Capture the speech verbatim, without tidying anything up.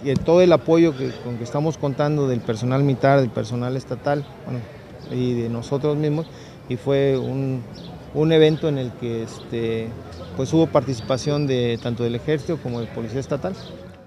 y todo el apoyo que, con que estamos contando del personal militar, del personal estatal, bueno, y de nosotros mismos, y fue un, un evento en el que este, pues hubo participación de tanto del ejército como del policía estatal.